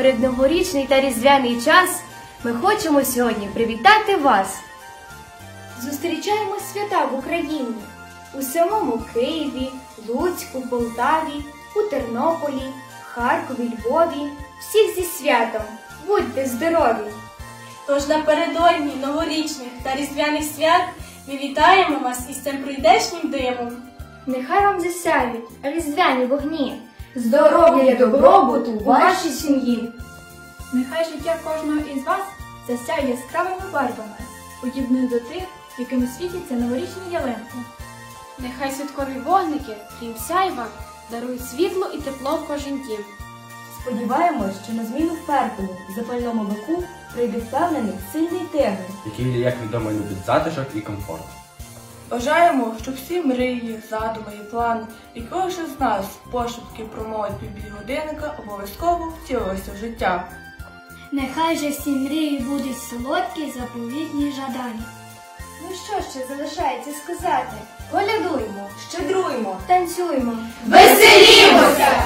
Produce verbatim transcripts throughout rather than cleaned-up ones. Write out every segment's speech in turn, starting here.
передноворічний та різдвяний час ми хочемо сьогодні привітати вас. Зустрічаємо свята в Україні. У самому Києві, Луцьку, Полтаві, у Тернополі, Харкові, Львові. Всіх зі святом! Будьте здорові! Тож напередодні новорічних та різдвяних свят ми вітаємо вас із цим прийдешнім димом. Нехай вам засяють різдвяні вогні, здоров'я і добробуту у вашій сім'ї. Нехай життя кожного із вас засяє яскравими барвами, подібними до тих, якими світяться новорічні ялинки. Нехай святкові вогники, крім сяйва, дарують світло і тепло в кожен дім. Сподіваємось, що на зміну впертому і запальному бику прийде впевнений, сильний тигр, який, як відомо, любить затишок і комфорт. Бажаємо, щоб всі мрії, задуми і плани, і кожен з нас пошепки промовить пів годинника, обов'язково втілилося в життя. Нехай же всі мрії будуть солодкі, заповітні жадання. Ну що ще залишається сказати? Колядуймо, щедруймо, танцюймо, веселімося!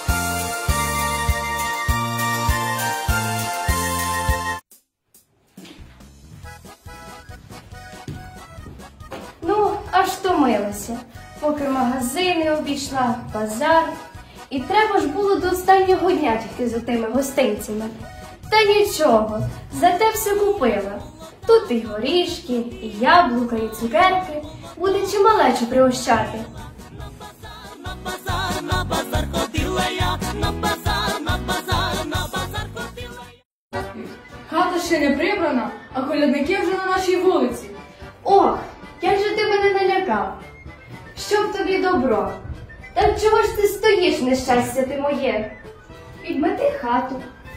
Ну, аж втомилася, поки магазини обійшла, базар. І треба ж було до останнього дня тільки за тими гостинцями. Та нічого, зате все купила. Тут і горішки, і яблука, і цукерки. Буде чималече пригощати. На базар, на базар ходила я, на базар, на базар, на базар ходила я. Хата ще не прибрана, а колядники вже на нашій вулиці. Ох, як же ти мене налякав. Щоб тобі добро. Та чого ж ти стоїш, нещастя ти моє? Підмети хату.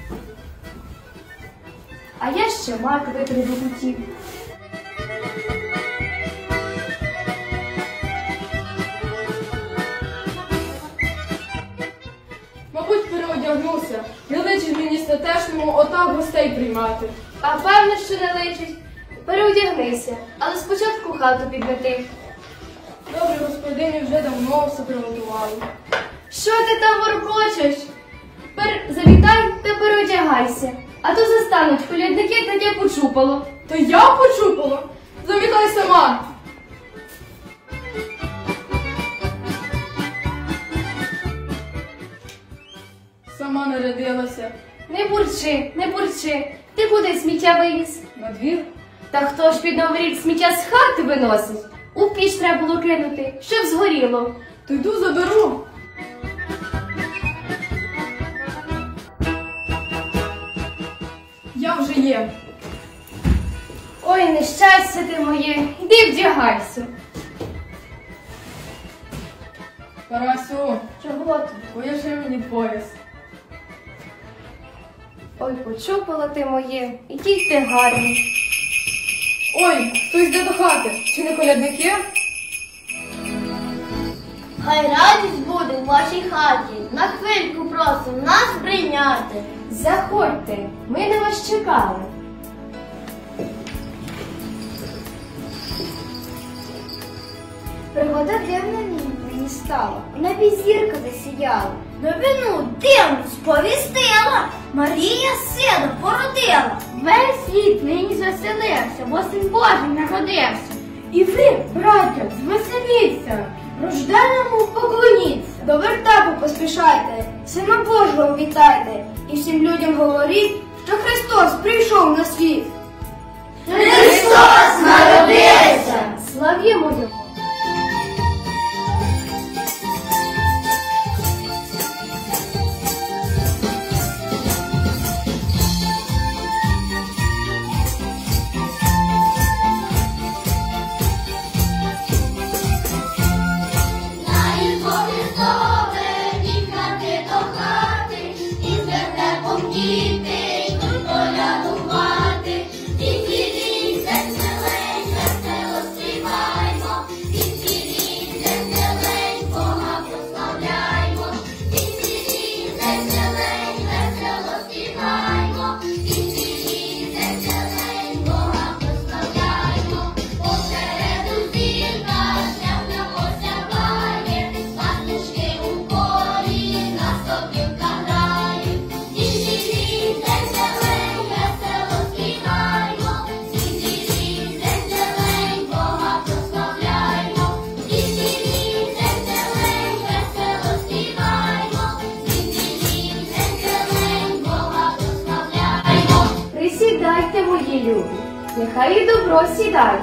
А я ще мак витребу хотів. Мабуть, переодягнувся. Не личить мені статешному отак гостей приймати. А певно, що не личить. Переодягнися, але спочатку хату підмети. Добре, господині вже давно все приготували. Що ти там воркочеш? Пер... Завітай та переодягайся, а то застануть колядники таке почупало. Та я почупала? Завітай сама! Сама нарядилася. Не бурчи, не бурчи. Ти куди сміття виніс? На двір? Та хто ж під Новий рік сміття з хати виносить? У піч треба було кинути, щоб згоріло. То йду заберу. Я вже є. Ой, нещастя ти моє, йди вдягайся. Парасю, Чого ти? пов'яжи мені пояс. Ой, почупала ти моє, який ти гарний. Ой, хтось йде до хати. Чи не колядники? Хай радість буде в вашій хаті, на хвильку просимо нас прийняти. Заходьте, ми на вас чекали. Пригода дивна мені стала, на зірка засіяла. Новину дивну сповістила, Марія сина породила. Весь світ нині звеселився, бо син Божий народився. І ви, браття, звеселіться, рожденому поклоніться. До вертепу поспішайте, Сина Божого вітайте, і всім людям говоріть, що Христос прийшов на світ. Христос народився! Славімо Його! Діти, діти, серце лень, весело світ. нехай і добро сідає.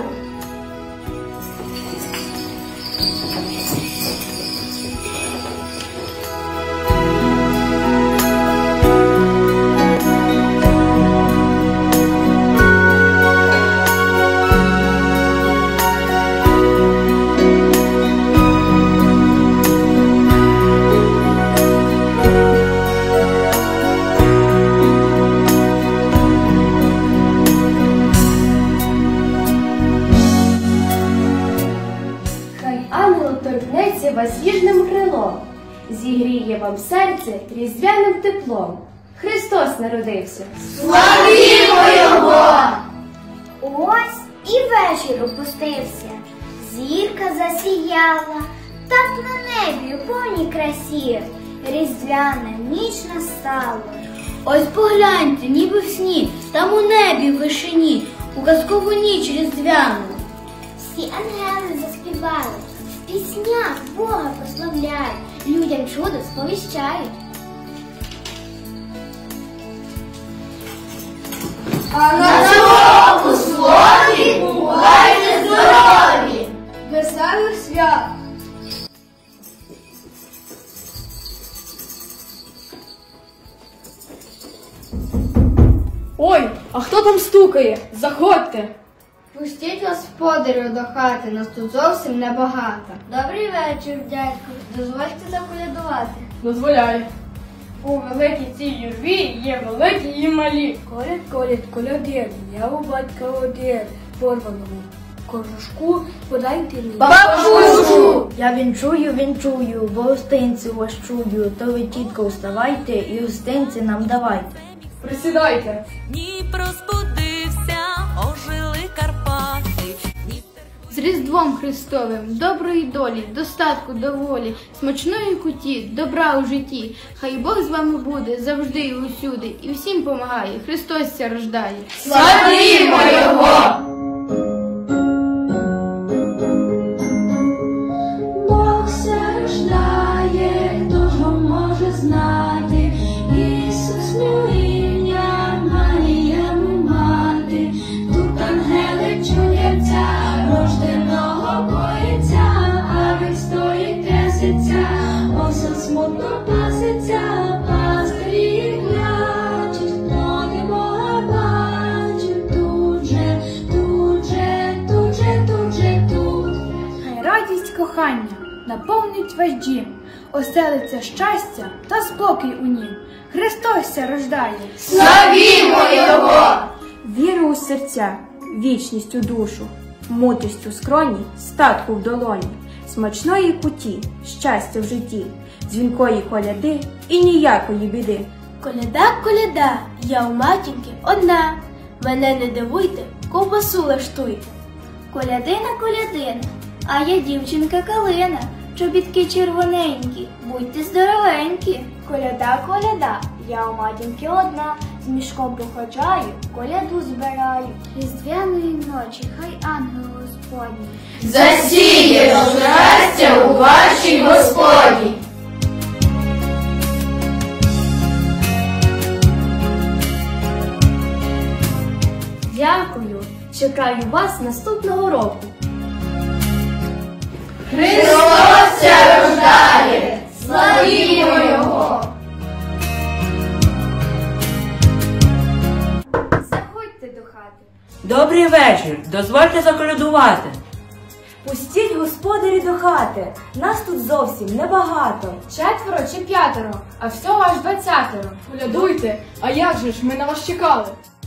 Торкнеться вас ніжним крилом, зігріє вам серце різдвяним теплом. Христос народився. Славімо Його! Ось і вечір опустився, зірка засіяла, так на небі у повній красі, різдвяна ніч настала. Ось погляньте, ніби в сні, там у небі в вишині, у казкову ніч різдвяну. Всі ангели заспівали, в піснях Бога прославляють, людям чудо сповіщають. А на цьому слові бувайте здорові! Веселих свят! Ой, а хто там стукає? Заходьте! Пустіть господарю до хати, нас тут зовсім небагато. Добрий вечір, дядьку. Дозвольте заколядувати. Дозволяю. У великій цій юрбі є великі і малі. Коляд, коляд, колядир, я у батька один, порваному кожушку подайте мені. Бабусю! Я вінчую, вінчую, бо гостинцю вас чую, то ви тітко вставайте і гостинці нам давайте. Присідайте. Дніпро розбудився, ожили Карпати. З Різдвом Христовим, доброї долі, достатку, доволі, смачної куті, добра у житті. Хай Бог з вами буде завжди і усюди, і всім помагає, Христос ся рождає. Славімо Його! Бог ся рождає, того може знати, Ісус ім'я, Марія му мати, тут ангели чудяться, рожденого боїться, а він стоїть трясеться, осел смутно паситься, пастирі клячуть, ноги Бога бачать, тут же, тут же, тут же, тут же, тут. Хай радість кохання наповнить ваш дім, оселиться щастя та спокій у нім. Христос ся рождає. Славімо Його! Віру у серця, вічність у душу, мудрість у скроні, статку в долоні, смачної куті, щастя в житті, дзвінкої коляди і ніякої біди. Коляда, коляда, я у матінки одна. Мене не дивуйте, ковбасу лаштуйте. Колядина, колядина, а я дівчинка калина. Чобітки червоненькі, будьте здоровенькі. Коляда, коляда, я у матінки одна. З мішком походжаю, коляду збираю. Різдвяної ночі хай ангел Господній Засіє щастя у вашій Господі. Дякую. Чекаю вас наступного року. Христос ся рождає! Славімо Його! Заходьте до хати. Добрий вечір, дозвольте заколядувати. Пустіть, господарі, до хати, нас тут зовсім небагато. Четверо чи п'ятеро, а всього аж двадцятеро. Колядуйте, а як же ж, ми на вас чекали.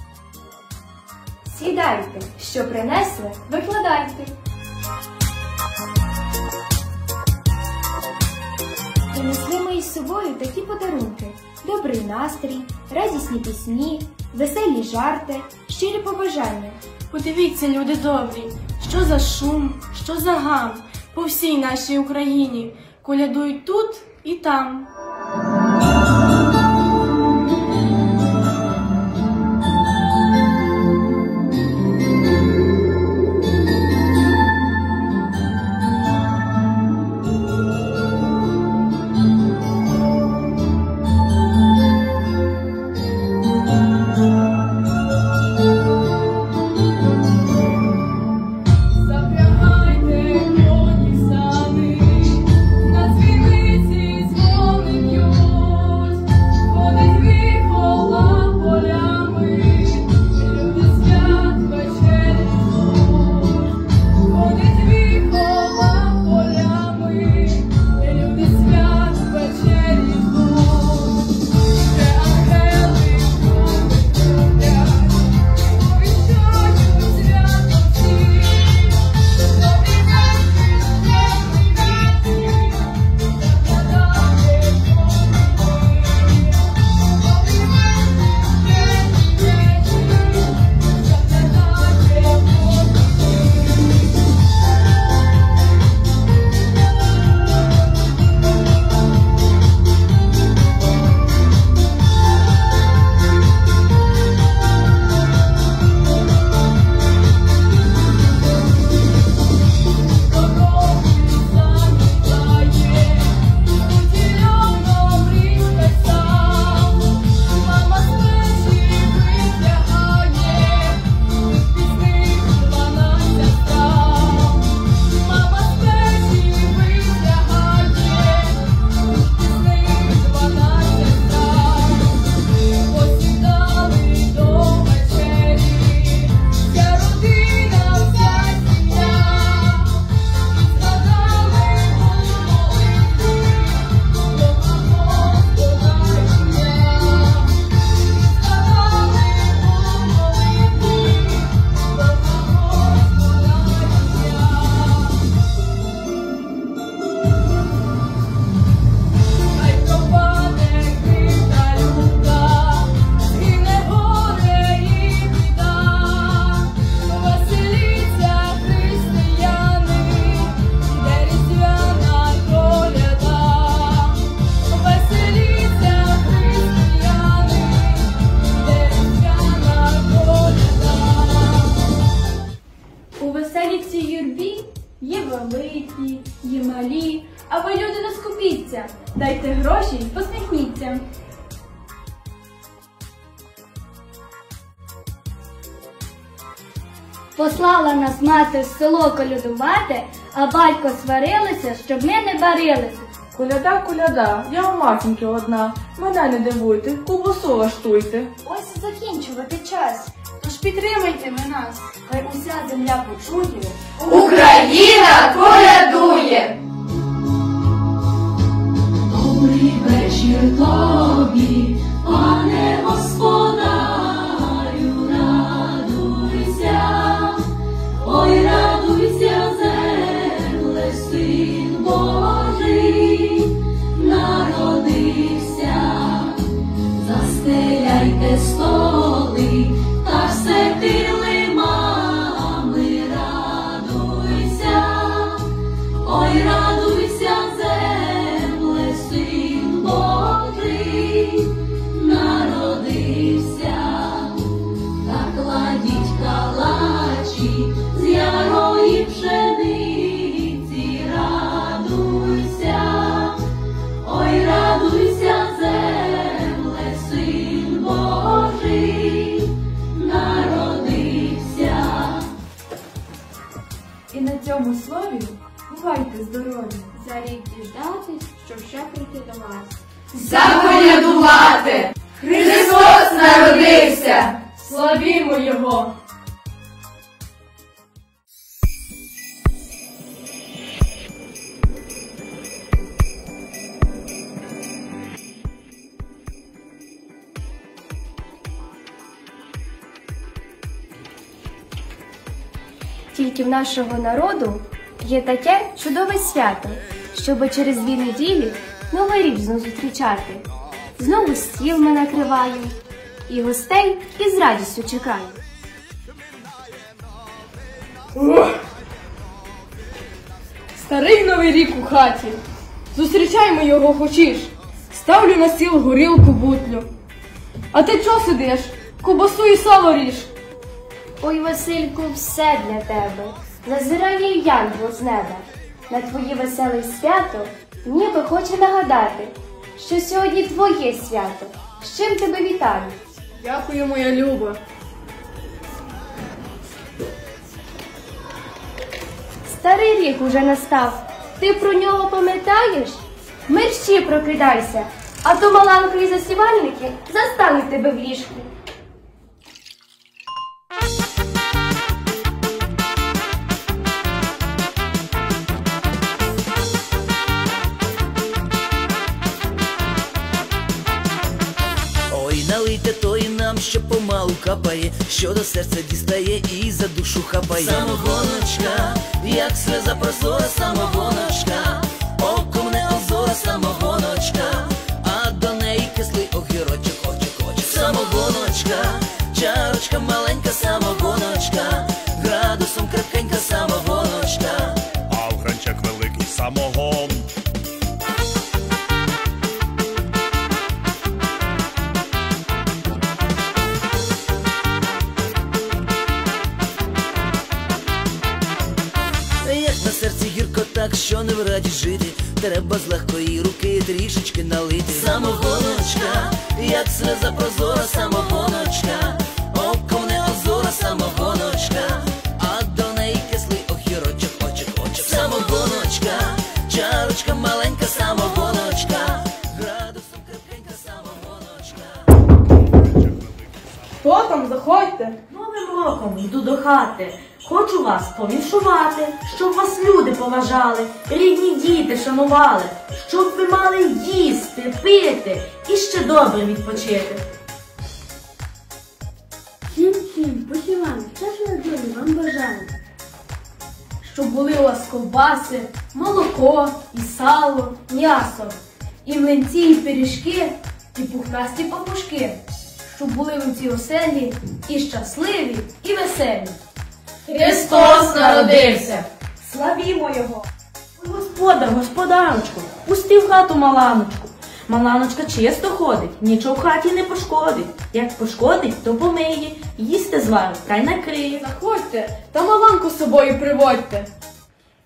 Сідайте, що принесли, викладайте. Принесли ми із собою такі подарунки: добрий настрій, радісні пісні, веселі жарти, щирі побажання. Подивіться, люди добрі, що за шум, що за гам по всій нашій Україні. Колядують тут і там. любві є великі, є малі, а ви, люди, не скупіться, дайте гроші й посміхніться. Послала нас мати в село колядувати, а батько сварилися, щоб ми не барилися. Коляда, коляда, я у матінки одна. Мене не дивуйте, кубасу лаштуйте. Ось закінчувати час. Тож підтримайте ви нас. Хай уся земля почує. Україна колядує! Добрий вечір тобі, пане господарю, радуйся, ой, радуйся, земле, син Божий народився. Застеляйте столи та все килимами, радуйся, ой, радуйся, земле, син Божий народився. Та кладіть калачі з ярої пшениці, радуйся, ой, радуйся, земле, син Божий народився. І на цьому слові бувайте здорові. За рік діждатись, щоб ще прийти до вас. Заколядувати! Христос народився! Славімо Його! Тільки в нашого народу є таке чудове свято, щоб через дві неділі Новий рік знову зустрічати. Знову стіл ми накриваємо, і гостей із радістю чекаємо. Старий новий рік у хаті. Зустрічаймо його хочеш. Ставлю на стіл горілку бутлю. А ти чого сидиш? Кубасу і сало ріж. Ой, Васильку, все для тебе. Зазирає янгол з неба. На твоє веселе свято ніби хоче нагадати, що сьогодні твоє свято. З чим тебе вітаю? Дякую, моя Люба. Старий рік уже настав. Ти про нього пам'ятаєш? Мерщі прокидайся, а то маланко і засівальники застануть тебе в ліжку. Ой, налийте той нам, що помалу капає, що до серця дістає і за душу хапає. Самогоночка, як сльоза прозора, самогоночка, оком не озора, самогоночка, а до неї кислий огірочок, очок, очок. Самогоночка, чарочка маленька, самогоночка, градусом крепкенька, самогоночка, а в гранчак великий самогон. Як на серці гірко так, що не в раді жити, треба з легкої руки трішечки налити. Самогоночка, як сльоза прозора, самогоночка, оком не озора, самогоночка, а до неї кислий огірочок, очок, очок. Самогоночка, чарочка маленька, самогоночка, градусом крепкенька, самогоночка. Хто там? Заходьте. Новим роком йду до хати. Хочу вас повіншувати, щоб вас люди поважали, рідні діти шанували, щоб ви мали їсти, пити і ще добре відпочити. Всім-всім, посіванки, щасливої долі вам бажаю. Щоб були у вас ковбаси, молоко, і сало, м'ясо, і млинці, і пиріжки, і пухнасті папушки. Щоб були ви в цій оселі і щасливі, і веселі. Христос народився! Славімо Його! Ой, господар, господарочку, пусти в хату маланочку. Маланочка чисто ходить, нічого в хаті не пошкодить. Як пошкодить, то помиє, їсти зварить, та й накриє. Заходьте, та маланку з собою приводьте.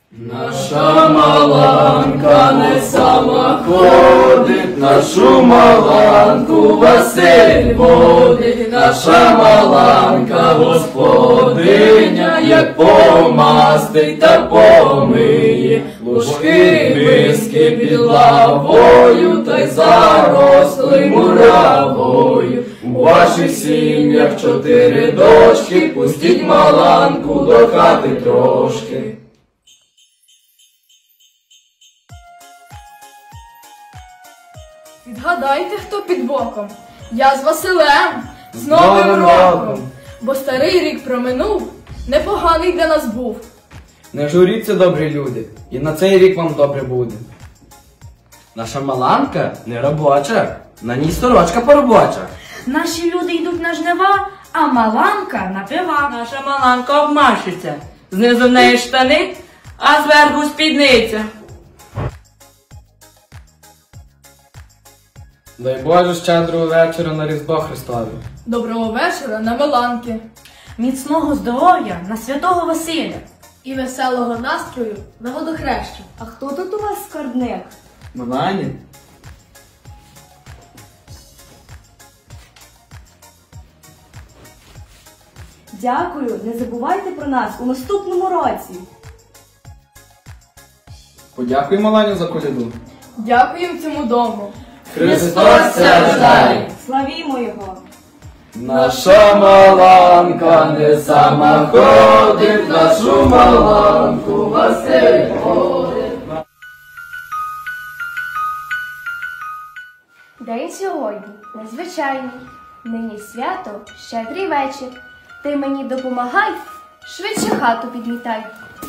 Наша маланка не сама ходить, нашу маланку Василь водить, наша маланка господиня, як помастить та помиє, ложки миски під лавою, та й заросли муравою. У ваших сім'ях чотири дочки, пустіть маланку до хати трошки. Відгадайте, хто під боком. Я з Василем, з Новим роком. Бо старий рік проминув, непоганий для нас був. Не журіться, добрі люди, і на цей рік вам добре буде. Наша маланка не робоча, на ній сорочка поробоча. Наші люди йдуть на жнива, а маланка напива. Наша маланка обмашиться. Знизу в неї штани, а зверху спідниця. Дай Боже щедрого вечора на Різдво Христове. Доброго вечора на Маланки. Міцного здоров'я на святого Василя. І веселого настрою на водохрещу. А хто тут у вас скарбник? Малані? Дякую, не забувайте про нас у наступному році. Подякуй Маланю за коляду. Дякуємо цьому дому. Христос рождає! Славімо його! Наша маланка не сама ходить, нашу маланку Василь водить. День сьогодні незвичайний, нині свято, щедрий вечір. Ти мені допомагай, швидше хату підмітай.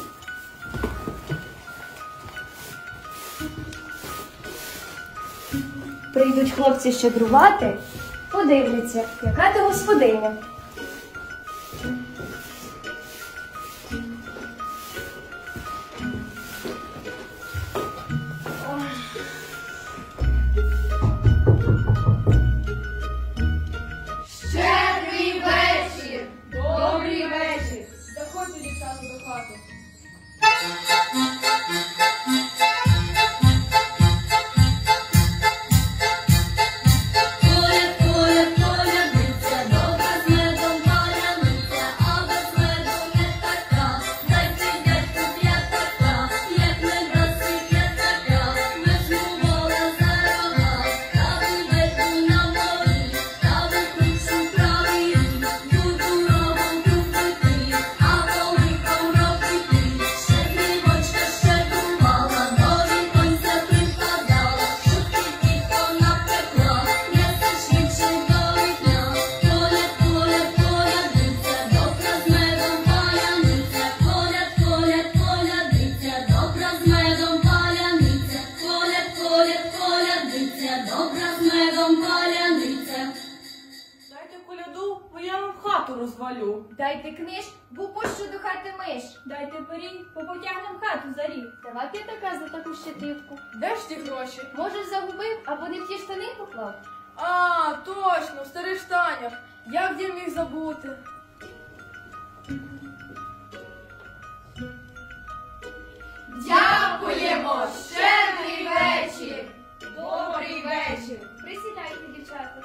Прийдуть хлопці щедрувати, подивляться, яка ти господиня. Щедрий вечір! Добрий вечір! Заходьте, дівчата, до хати. Розвалю. Дайте книж, бо пущу до хати миш. Дайте пирінь, попотягнем хату за ріг. Давай п'ятака за таку щедрівку. Де ж ті гроші? Може, загубив, або не в ті штани поклав? А, точно, в старих штанях. Як я міг забути? Дякуємо! Щедрий вечір! Добрий вечір! Присідайте, дівчата.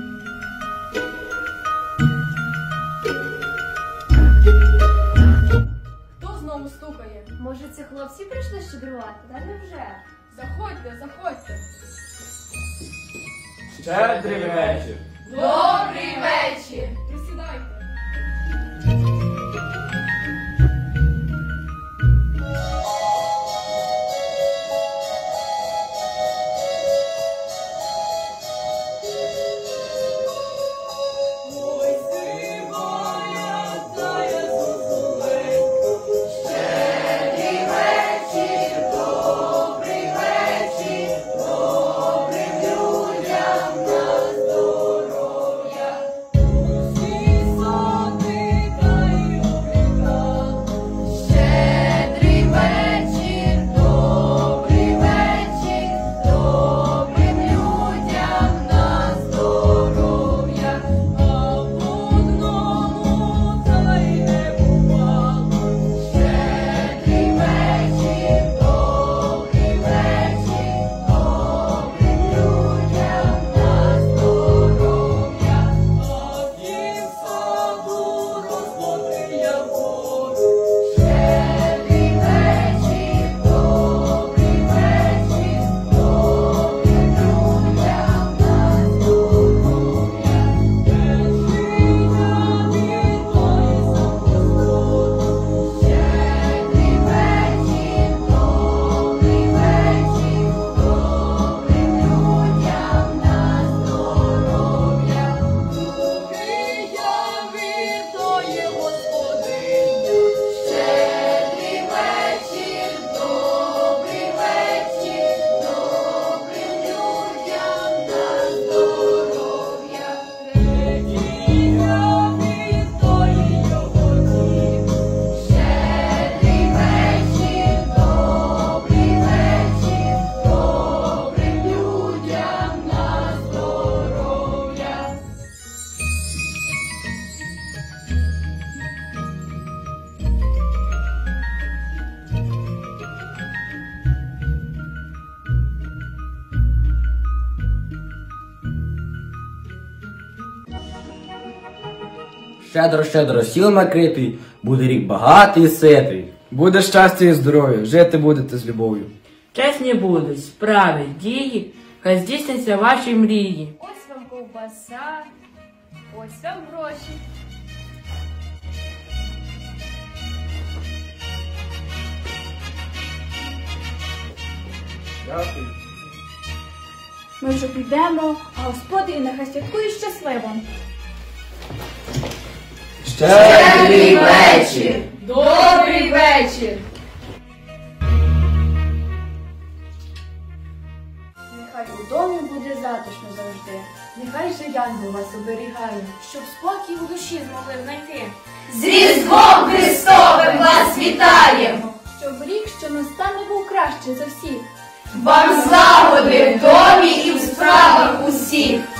Хто знову стукає? Може, це хлопці прийшли щедрувати? Та невже? Заходьте, заходьте. Щедрий вечір! Добрий вечір! Присідайте. Всі Щедро-щедро сіл накритий, буде рік багатий і ситий. Буде щастя і здоров'я, жити будете з любов'ю. Чесні будуть справи, дії, хай здійсняться ваші мрії. Ось вам ковбаса, ось вам гроші. Дякую. Ми вже підемо, а господи нехай святкує щасливо. Щедрий вечір! Добрий вечір! Нехай у домі буде затишно завжди. Нехай же янгол вас оберігає, щоб спокій у душі змогли знайти. З Різдвом Христовим вас вітаємо! Щоб рік, що настане, був краще за всіх. Вам злагоди в домі і в справах усіх!